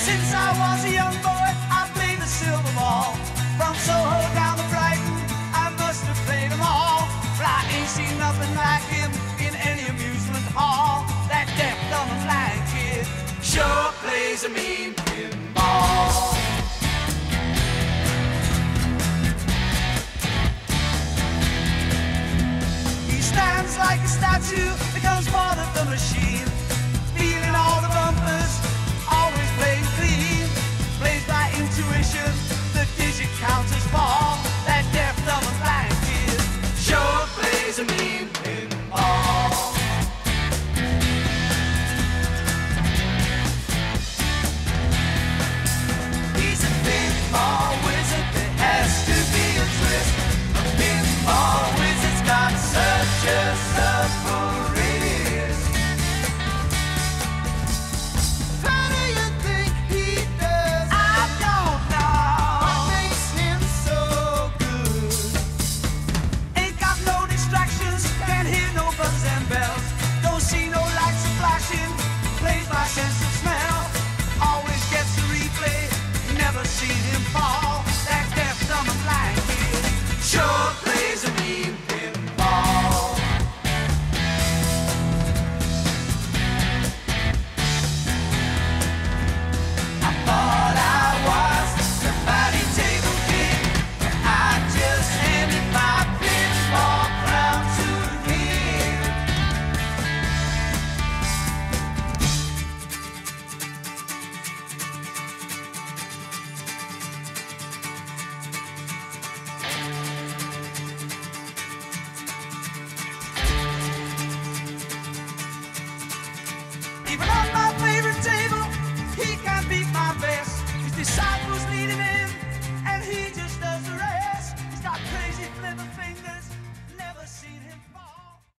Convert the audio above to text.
Since I was a young boy, I played the silver ball. From Soho down to Brighton, I must have played them all. But I ain't seen nothing like him in any amusement hall. That deaf, dumb, and blind kid sure plays a mean pinball. He stands like a statue, becomes part of the machine.